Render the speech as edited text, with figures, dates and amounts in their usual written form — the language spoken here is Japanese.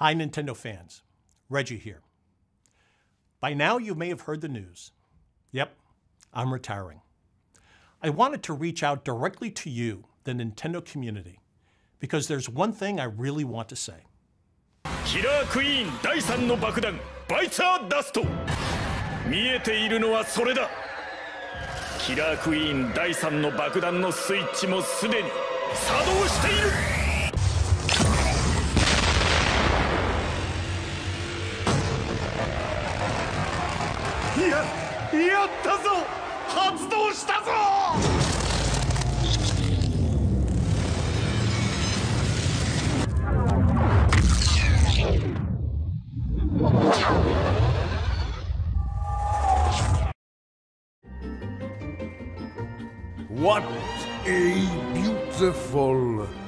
Hi, Nintendo fans. Reggie here. By now, you may have heard the news. Yep, I'm retiring. I wanted to reach out directly to you, the Nintendo community, because there's one thing I really want to say. キラークイーン第3の爆弾バイツァーダスト見えているのはそれだキラークイーン第3の爆弾のスイッチもすでに作動しているやったぞ発動したぞ What a beautiful